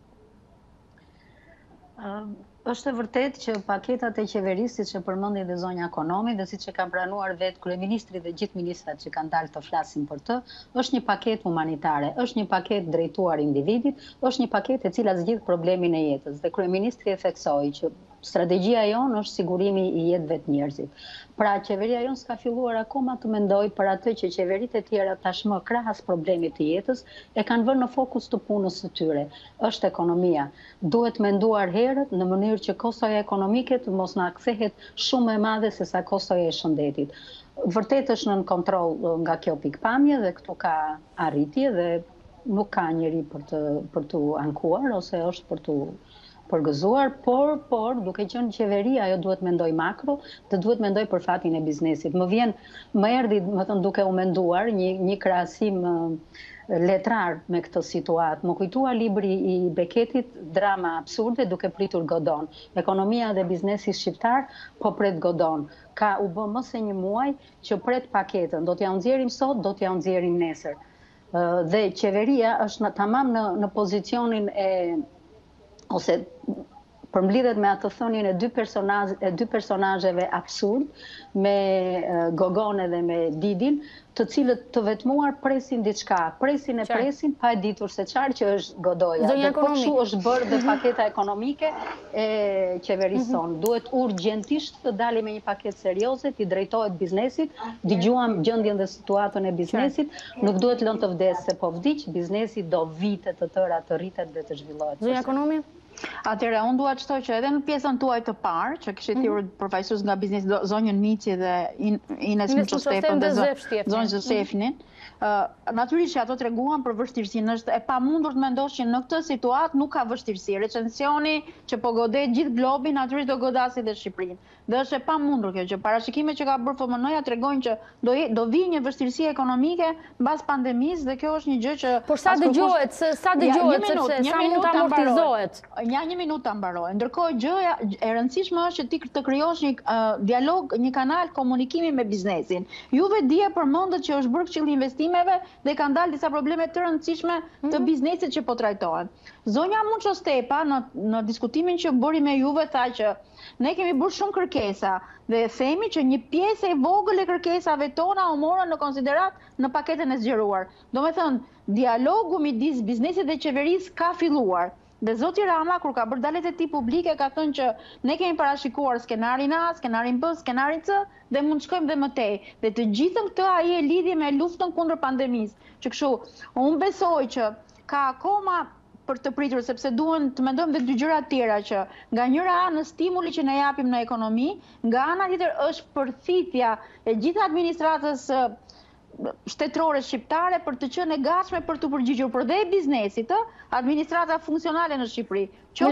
Është e vërtet që paketat e qeverisë, siç e përmendi dhe zonja Ekonomi dhe siç e kanë pranuar vetë kryeministri dhe gjithë ministrat që kanë dalë të flasin për të, është një paketë humanitare, është një paketë drejtuar individit, është një paketë e cila zgjidh problemin e jetës. Dhe kryeministri e theksoi që strategjia jonë është sigurimi I jetëve të njerëzit. Pra, qeveria jonë s'ka filluar akoma të mendoj për atë që qeveritë e tjera tashmë krahas problemit të jetës e kanë vënë në fokus të punës së tyre. Është ekonomia. Duhet menduar herët në mënyrë që kostoja ekonomike të mos na kthehet shumë e madhe se sa kostoja e shëndetit. Vërtet është nën kontroll nga kjo pikpamje dhe këtu ka arritje dhe nuk ka njeri për të ankuar ose është për të përgëzuar, por duke qenë qeveria ajo duhet mendoj makro dhe duhet mendoj për fatin e biznesit. Më erdhi, më thënë, duke u menduar një krahasim letrar me këtë situatë. Më kujtua libri I Beketit, Drama absurde duke pritur Godon. Ekonomia dhe biznesi shqiptar po pret Godon. U bë më se një muaj që pret paketën. Do t'ja nxjerrim sot, do t'ja nxjerrim nesër. Dhe qeveria është tamam në pozicionin ose përmblidhet me atë thënien e dy personazheve absurd, me Gogon dhe me Didin, të cilët të vetmuar presin diçka, presin pa e ditur se çfarë që është godoja. Dhe po kështu është bërë dhe paketa ekonomike e qeverisë sonë. Duhet urgjentisht të dalim me një paketë serioze, t'i drejtohet biznesit, dëgjuam gjendjen dhe situatën e biznesit, nuk duhet lënë të vdes se po vdiq, biznesi do vite të tëra të rritet dhe të zhvillohet. Zonja Ekonomi? Atëherë, unë dua të shtoj që edhe në pjesën tuaj të parë, që kishte thirrur përfaqësues nga biznesi zonjën Mici dhe Ines Miçostepën dhe zonjën Zosefinin, natyrisht që ato treguan për vështirësinë, është e pamundur të mendosh që në këtë situatë nuk ka vështirësi. Recensioni që po godet gjithë globin natyrisht do godasi dhe Shqipërinë. Dhe është e pamundur kjo që parashikimet që ka bërë FMN-ja tregojnë që do vi një vështirësi ekonomike mbas pandemisë dhe kjo është një gjë që por sa dëgjohet, sepse sa mund të amortizohet. Një minutë ta mbaroj. Ndërkohë gjëja e rëndësishme është që ti të krijosh një dialog, një kanal komunikimi me biznesin. Juve dje përmendët që është bërë këshilli investimeve dhe kanë dalë disa probleme të rëndësishme të biznesit që po trajtohen. Zonja Muçostepa në diskutimin që bëri me juve tha që ne kemi bërë shumë kërkesa dhe themi që një pjesë e vogël e kërkesave tona u morën në konsiderat në paketën e zgjeruar. Domethënë, dialogu midis biznesit dhe qeverisë ka filluar. Dhe zoti Rama, kur ka bërë daljet e tij publike, ka thënë që ne kemi parashikuar skenarin A, skenarin B, skenarin C dhe mund të shkojmë dhe më tej. Dhe të gjithën këtë ai e lidhi me luftën kundër pandemisë. Që kështu, unë besoj që ka akoma për të pritur, sepse duhen të mendojmë dhe dy gjëra të tjera që nga njëra anë stimuli që ne japim në ekonomi, nga ana tjetër është përthitja e gjithë administratës shtetërore shqiptare për të qenë e gatshme për të përgjigjur, por dhe e biznesit, administrata funksionale në Shqipëri.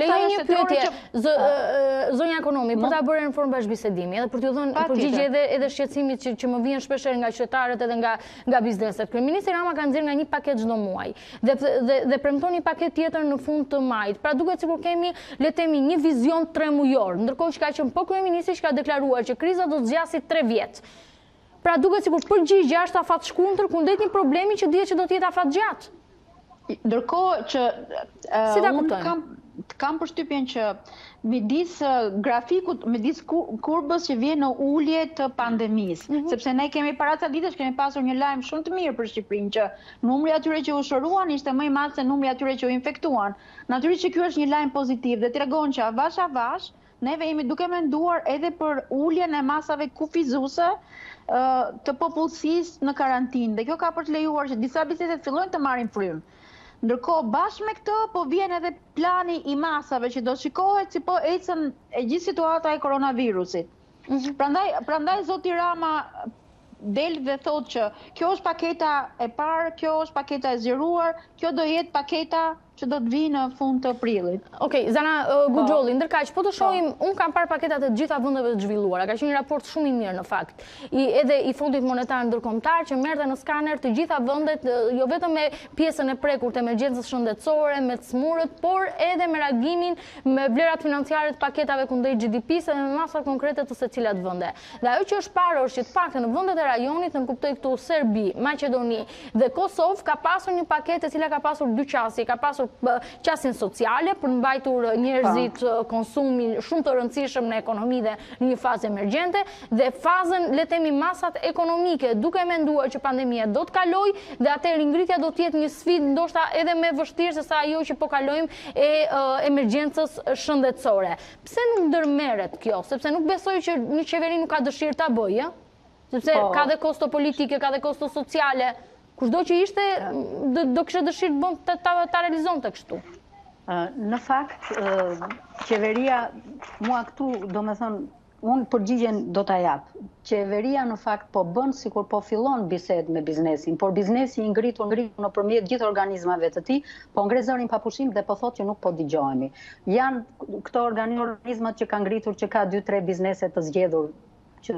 Zonja Ekonomi, për ta bërë në formë bashkëbisedimi, edhe për t'ju dhënë përgjigje edhe shqetësimit që më vjen shpeshherë nga qytetarët edhe nga bizneset. Kryeministri Rama ka nxjerrë nga një paketë çdo muaj dhe premton një paketë tjetër në fund të majit. Pra duket sikur kemi, le të themi, një vizion 3 mujor, ndërkohë që ka qenë po kryeministri që ka deklaruar që kriza do të zgjasë 3 vjet. Pra duket sikur përgjigjja është afat shkuntër kundrejt një problemi që dihet që do të jetë afat gjatë. Ndërkohë që unë kam përshtypjen që midis grafikut, midis kurbës që vjen në ulje të pandemisë, sepse ne kemi para ca ditësh kemi pasur një lajm shumë të mirë për Shqipërinë që numri atyre që u shëruan ishte më I madh se numri atyre që u infektuan. Natyrisht që ky është një lajm pozitiv dhe tregon që avash neve jemi duke menduar edhe për uljen e masave kufizuese të popullsisë në karantinë dhe kjo ka për të lejuar që disa bisedet fillojnë të marrin frymë. Ndërkohë bashkë me këtë po vjen edhe plani I masave që do shikohet si po ecën e gjithë situata e koronavirusit. Prandaj zoti Rama del dhe thot që kjo është paketa e parë, kjo është paketa e zgjeruar, kjo do jetë paketa që do të vinë në fund të prillit. Okej, Zana Guxholli, ndërkaq, po të shohim, unë kam parë paketat e të gjitha vendeve të zhvilluara. Ka qenë një raport shumë I mirë në fakt. Edhe I Fondit Monetar Ndërkombëtar që merrte në skaner të gjitha vendet, jo vetëm me pjesën e prekur të emergjencës shëndetësore, me smurët, por edhe me reagimin me vlerat financiare të paketave kundër GDP-së dhe me masa konkrete të secilat vende. Dhe ajo që është parë është që të paktën në vendet e rajonit, në kuptoj këtu Serbi, Maqedoni dhe Kosovë ka pasur një paketë e cila ka pasur dy qasje, ka pasur qasjen sociale, për mbajtur njerëzit konsumin shumë të rëndësishëm në ekonomi dhe në një fazë emergjente, dhe fazën, le të themi, masat ekonomike, duke menduar që pandemia do të kaloj dhe atëherë ngritja do të jetë një sfidë ndoshta edhe më vështirë se sa ajo që po kalojmë e emergjencës shëndetësore. Pse nuk ndërmerret kjo? Sepse nuk besoj që një qeveri nuk ka dëshirë ta bëjë, sepse ka dhe kosto politike, ka dhe kosto sociale. Kushdo që ishte, do kishte dëshirë të bënd ta realizonte kështu. Në fakt, qeveria, mua këtu, do me thënë, unë përgjigjen do t'a jap. Qeveria në fakt po bën sikur po fillon bisedë me biznesin, por biznesi i ngritur nëpërmjet gjithë organizmave të tij, po ngre zërin pa pushim dhe po thotë që nuk po dëgjohemi. Janë këto organizmat që kanë ngritur që ka 2-3 biznese të zgjedhur që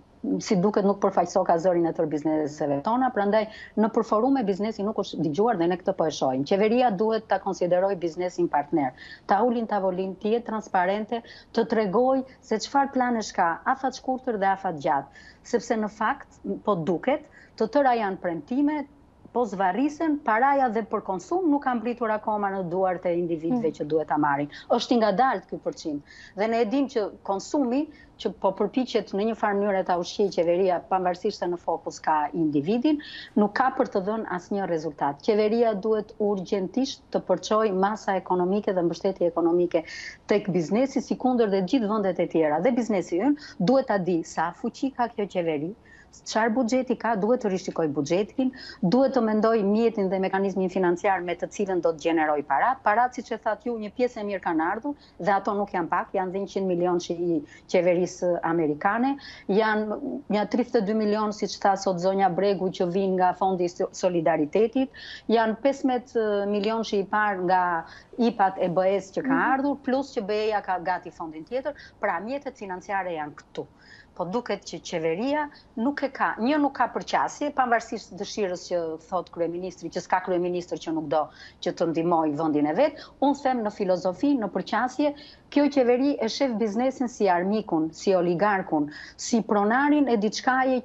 si duket nuk përfaqëso ka zërin e tërë bizneseve tona, prandaj në përforume biznesi nuk është dëgjuar dhe ne këtë po e shohim. Qeveria duhet ta konsiderojë biznesin partner, ta ulin tavolin, të jetë transparente, të tregojë se çfarë planesh ka, afat shkurtër dhe afat gjatë, sepse në fakt po duket të tëra janë premtime, po zvarrisen, paraja dhe për konsum nuk kanë mbritur akoma në duart e individëve që duhet ta marrin. Është i ngadalt ky përçim. Dhe ne e dimë që konsumi që po përpiqet në një farë mënyrë ta ushqejë qeveria, pavarësisht se në fokus ka individin, nuk ka për të dhënë asnjë rezultat. Qeveria duhet urgjentisht të përçojë masa ekonomike dhe mbështetje ekonomike tek biznesi, sikundër dhe gjithë vendet e tjera. Dhe biznesi ynë duhet ta di sa fuqi ka kjo qeveri, çfarë buxheti ka, duhet të rishikoj buxhetin, duhet të mendoj mjetin dhe mekanizmin financiar me të cilën do të gjeneroj parat. Parat, siç e thatë ju, një pjesë e mirë kanë ardhur dhe ato nuk janë pak, janë dhe 100 milion që i qeverisë amerikane, janë një 32 milion, siç tha sot zonja Bregu, që vinë nga Fondi i Solidaritetit, janë 15 milion që i parë nga IPA-t e BE-s që ka ardhur, plus që BE-ja ka gati fondin tjetër, pra mjetet financiare janë këtu. Po duket që qeveria nuk ka përqasje, pavarësisht dëshirës që thot kryeministri, që s'ka kryeministër që nuk do që të ndihmojë vendin e vet. Unë them në filozofi, në përqasje, kjo qeveri e shef biznesin si armikun, si oligarkun, si pronarin e diçkaje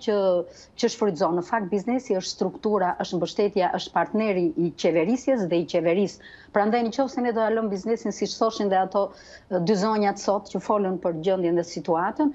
që shfrytëzon. Në fakt biznesi është struktura, është mbështetja, është partneri i qeverisjes dhe i qeverisë. Prandaj nëse ne do ta lëm biznesin, siç thoshin dhe ato dy zonjat sot që folën për gjendjen dhe situatën,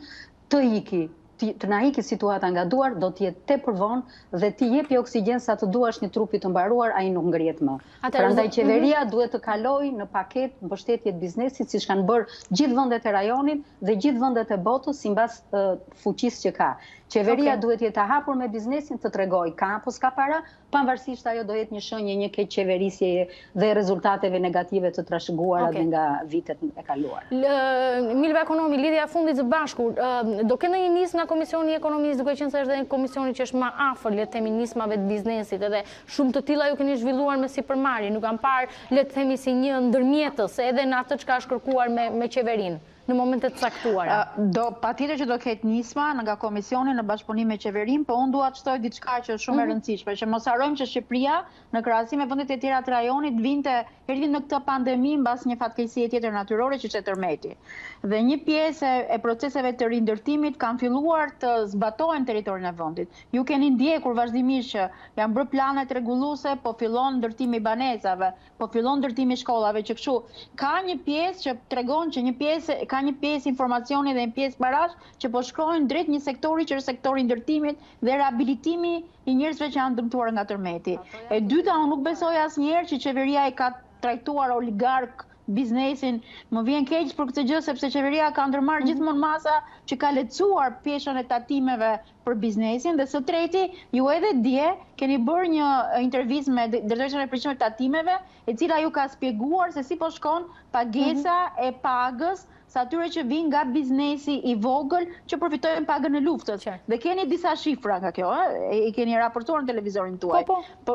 të na iki situata nga duar, do të jetë tepër vonë dhe ti jepi oksigjen sa të duash një trupi të mbaruar, ai nuk ngrihet më. Prandaj qeveria duhet të kalojë në paketë mbështetje të biznesit, siç kanë bërë gjithë vendet e rajonit dhe gjithë vendet e botës sipas fuqisë që ka. Qeveria duhet jetë e hapur me biznesin, të tregojë ka apo s'ka para, pavarësisht ajo do jetë një shenjë një keq qeverisje dhe rezultateve negative të trashëguara dhe nga vitet e kaluara. Milva Ekonomi, lidhja e fundit së bashku, do kenë një nismë nga Komisioni i Ekonomisë, duke qenë se është edhe komisioni që është më afër le të themi nismave të biznesit, edhe shumë të tilla ju keni zhvilluar me sipërmarrje, nuk kanë parë le të themi si një ndërmjetës edhe në atë çka është kërkuar me qeverinë në momentet caktuara. Patjetër që do ketë nisma nga komisioni në bashkëpunim me qeverinë, po unë dua të shtoj diçka që është shumë e rëndësishme, që mos harrojmë që Shqipëria në krahasim me vendet e tjera të rajonit vinte në këtë pandemi mbas një fatkeqësie tjetër natyrore që ishte tërmeti. Dhe një pjesë e proceseve të rindërtimit kanë filluar të zbatohen territorin e vendit. Ju keni ndjekur vazhdimisht që janë bërë planet rregulluese, po fillon ndërtimi i banesave, po fillon ndërtimi i shkollave, që kështu ka një pjesë që tregon që ka një pjesë informacioni dhe një pjesë parash që po shkojnë drejt një sektori që është sektori i ndërtimit dhe rehabilitimi i njerëzve që janë dëmtuar nga tërmeti. E dyta, unë nuk besoj asnjëherë që qeveria e ka trajtuar oligark biznesin. Më vjen keq për këtë gjë sepse qeveria ka ndërmarrë gjithmonë masa që ka lehtësuar peshën e tatimeve për biznesin, dhe së treti, ju edhe dje keni bërë një intervistë me drejtorin e përgjithshëm të tatimeve, e cila ju ka shpjeguar se si po shkon pagesa e pagës sa atyre që vinë nga biznesi i vogël që përfitojnë pagën e luftës. Dhe keni disa shifra nga kjo, i keni raportuar në televizorin tuaj.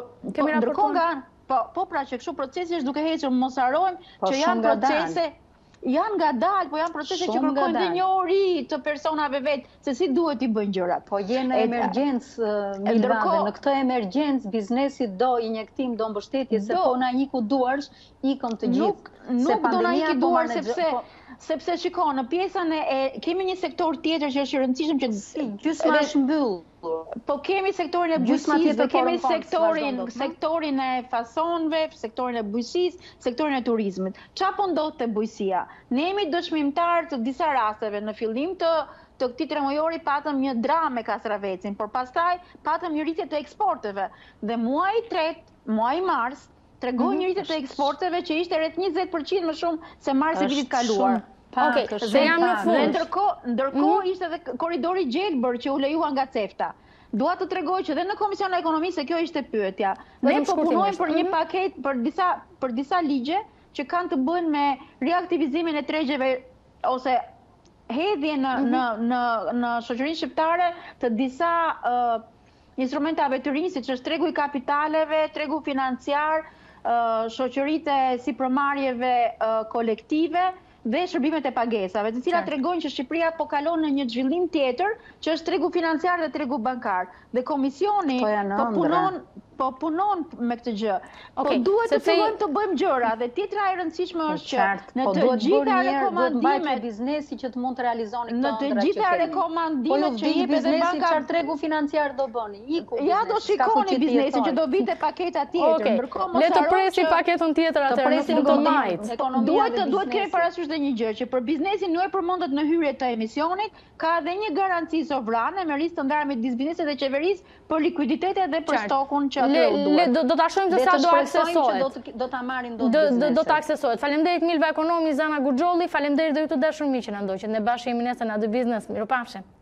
Po, pra që kështu procesi është duke hequr, mos harrojmë që janë procese janë ngadalë, po janë procese që kërkojnë dhe njohuri të personave vetë, se si duhet i bëjnë gjërat. Po jenë emergjencë, Milva, dhe në këtë emergjencë biznesi do injektim, do mbështetje, se po na iku duarsh, ikëm të gjithë. nuk do na likiduar sepse shiko, në pjesën kemi një sektor tjetër që është i rëndësishëm që gjysma është mbyllur. Po kemi sektorin e bujqësisë, kemi sektorin e fasonëve, sektorin e bujqësisë, sektorin e turizmit. Çfarë po ndodh te bujqësia? Ne jemi dëshmimtar të disa rasteve. Në fillim të këtij tremujori patëm një dramë me Kastravecin, por pastaj patëm një rritje të eksporteve. Dhe muaji i tretë, muaji mars, tregoi një rritje të eksporteve që ishte rreth 20% më shumë se marsi i vitit kaluar. Okej, se jam në fund. Ndërkohë ishte edhe korridori gjelbër që u lejua nga CEFTA. Dua të tregoj që dhe në Komisionin e Ekonomisë kjo ishte pyetja. Ne po punojmë për një paketë për disa ligje që kanë të bëjnë me reaktivizimin e tregjeve ose hedhje në shoqërinë shqiptare të disa instrumentave të rinj, siç është tregu i kapitaleve, tregu financiar, shoqëritë si promarjeve kolektive dhe shërbimet e pagesave, të cilat tregojnë që Shqipëria po kalon në një zhvillim tjetër, që është tregu financiar dhe tregu bankar. Dhe Komisioni po punon me këtë gjë. Po duhet të fillojmë të bëjmë gjëra dhe tjetra e rëndësishme është që në të gjitha rekomandimet biznesi që të mund të realizoni në të gjitha rekomandimet që jep edhe banka, çfarë tregu financiar do bëni? Ja do shikoni biznesin që do vinte paketa tjetër. Le të presi paketën tjetër atëherë në fund të majit. Duhet kemi parasysh dhe një gjë që për biznesin ju e përmendet në hyrje të emisionit, ka edhe një garanci sovrane me risk të ndarë midis biznesit dhe qeverisë për likuiditetet dhe për stokun që do ta shohim se sa do aksesohet. Do ta marrin do ta aksesohet. Faleminderit Milva Ekonomi Zana Guxholli, faleminderit dhe ju të dashur miq që na ndoqët. Ne bashkë jemi nesër në atë biznes. Mirupafshim.